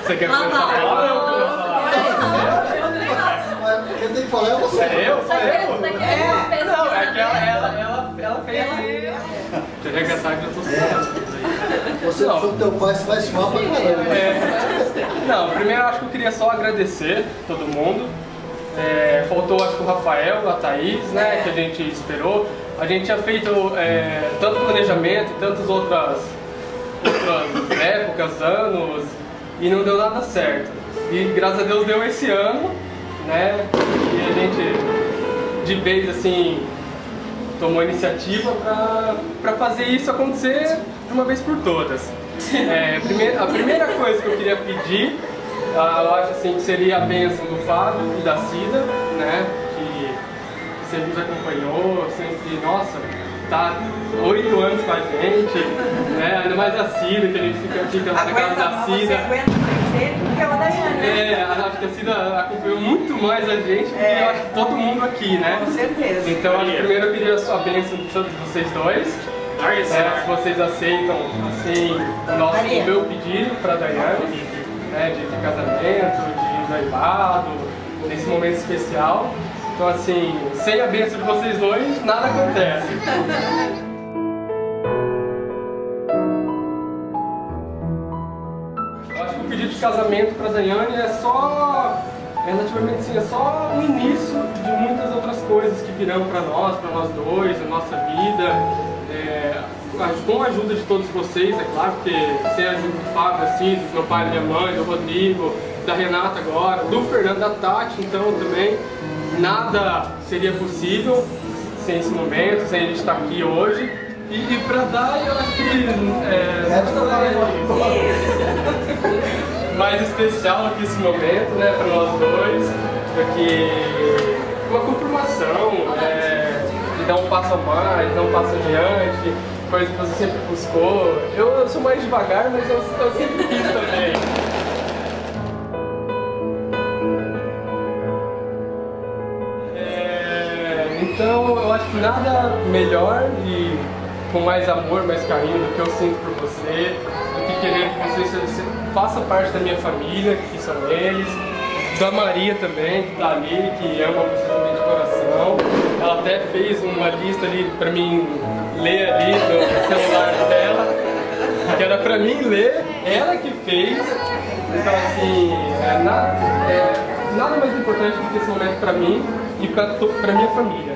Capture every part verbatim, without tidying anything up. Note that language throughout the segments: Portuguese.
Você quer começar a falar? Eu vou falar. Quem tem que falar é você. É eu? Sou eu? É, Não, é que ela, ela, ela, ela fez. Deixa eu arregaçar que eu tô suando. Você achou que teu pai se faz mal pra caramba. É. Não, primeiro eu acho que eu queria só agradecer todo mundo. É, faltou acho que o Rafael, a Thaís, né, que a gente esperou. A gente tinha feito é, tanto planejamento e tantas outras, outras épocas, anos, e não deu nada certo. E graças a Deus deu esse ano, né, e a gente de vez assim tomou a iniciativa para fazer isso acontecer de uma vez por todas. É, primeira, a primeira coisa que eu queria pedir, Uh, eu acho assim que seria a bênção do Fábio e da Cida, né, que sempre nos acompanhou, sempre, nossa, tá oito anos com a gente, né, ainda mais a Cida, que a gente fica, fica na casa da Cida. É, acho que a Cida acompanhou muito mais a gente do que eu acho que todo mundo aqui, né? Com certeza. Então, acho que primeiro eu queria a sua bênção de todos vocês dois. É, se vocês aceitam, assim, o, nosso, o meu pedido para a Daiane. Né, de, de casamento, de noivado, nesse momento especial. Então assim, sem a bênção de vocês dois, nada acontece. Eu acho que o pedido de casamento para a Daiane é só, relativamente assim, é só o início de muitas outras coisas que virão para nós, para nós dois, a nossa vida. É, com a ajuda de todos vocês, é claro, porque sem a ajuda do Fábio, assim, do meu pai, da minha mãe, do Rodrigo, da Renata agora, do Fernando, da Tati, então também nada seria possível sem esse momento, sem a gente estar aqui hoje. E, e pra dar, eu acho que é, mais especial aqui esse momento, né, para nós dois, porque uma confirmação, é, de dar um passo a mais, de dar um passo adiante, coisa que você sempre buscou. Eu, eu sou mais devagar, mas eu, eu sempre quis também. É, então eu acho que nada melhor e com mais amor, mais carinho do que eu sinto por você, do que querer que você, você faça parte da minha família, que são eles, da Maria também, que está ali, que ama você também de coração. Ela até fez uma lista ali para mim ler ali no celular dela, que era para mim ler, ela que fez. Então assim, é nada, é nada mais importante do que esse momento para mim e para minha família.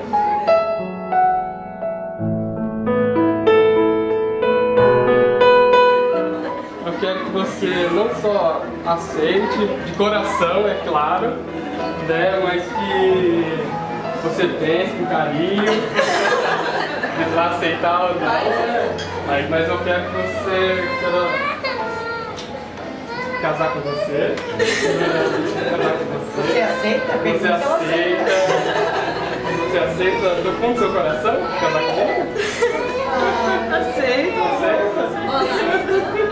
Eu quero que você não só aceite, de coração, é claro, né, mas que você pense com carinho, de lá aceitar ou não. Aí, mas eu quero que você quero casar com você. Casar com você. Você aceita? Você aceita. Você aceita do fundo do seu coração casar comigo? Aceito. Aceita?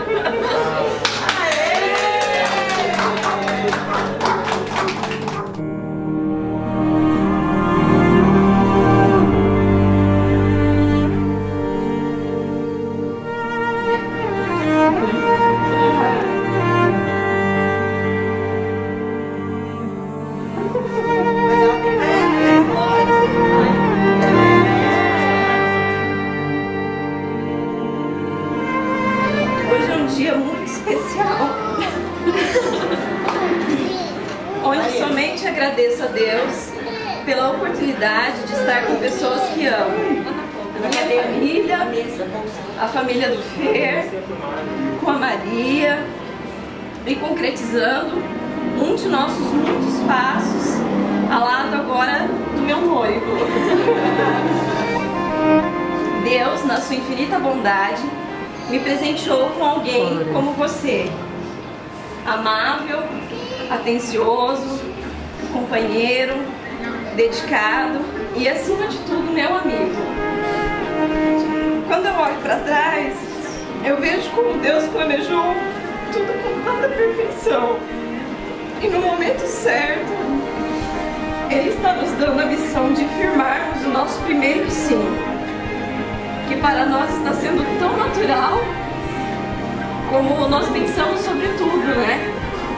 Hoje é um dia muito especial, onde somente agradeço a Deus pela oportunidade de estar com pessoas que amam. Minha família, a família do Fer, com a Maria, e concretizando um de nossos muitos passos ao lado agora do meu noivo. Deus, na sua infinita bondade, me presenteou com alguém como você, amável, atencioso, companheiro, dedicado e, acima de tudo, meu amigo. Quando eu olho para trás, eu vejo como Deus planejou tudo com tanta perfeição. E no momento certo, Ele está nos dando a missão de firmarmos o nosso primeiro sim, que para nós está sendo tão natural como nós pensamos sobre tudo, né?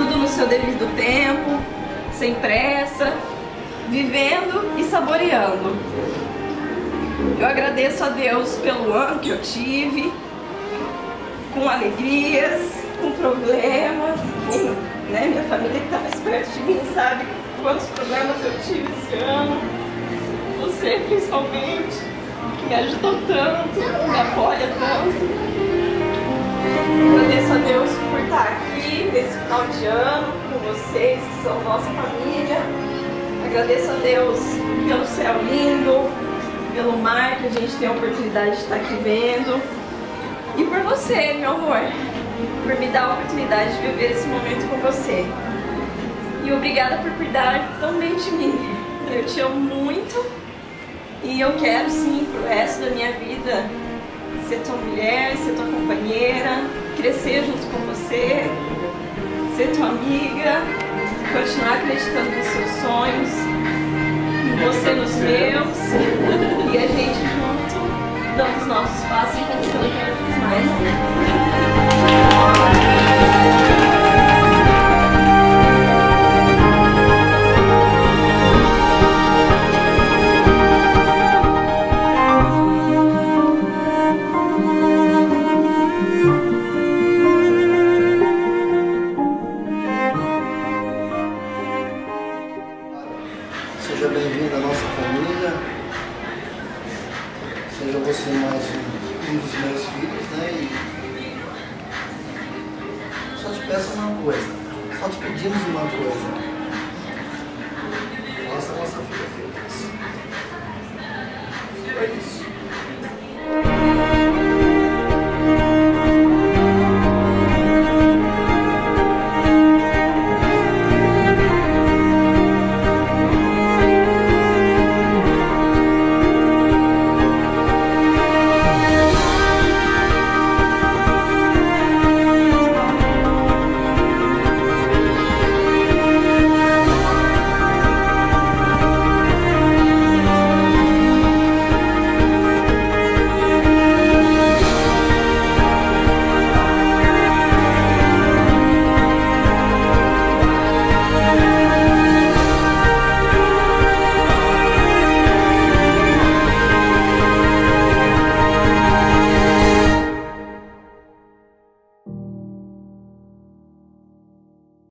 tudo no seu devido tempo, sem pressa, vivendo e saboreando. Eu agradeço a Deus pelo ano que eu tive, com alegrias, com problemas, com, né, minha família que está mais perto de mim sabe quantos problemas eu tive esse ano. Você principalmente, que me ajudou tanto, me apoia tanto. Agradeço a Deus por estar aqui nesse final de ano com vocês, que são nossa família. Agradeço a Deus pelo céu lindo, pelo mar que a gente tem a oportunidade de estar aqui vendo. E por você, meu amor, por me dar a oportunidade de viver esse momento com você. E obrigada por cuidar tão bem de mim. Eu te amo muito e eu quero sim, pro resto da minha vida, ser tua mulher, ser tua companheira, crescer junto com você, ser tua amiga, continuar acreditando nos seus sonhos, em você nos meus, e a gente junto, dando os nossos passos e conquistando cada vez mais. Seja bem-vindo à nossa família. Seja você mais um, um dos meus filhos, né? E só te peço uma coisa. Só te pedimos uma coisa.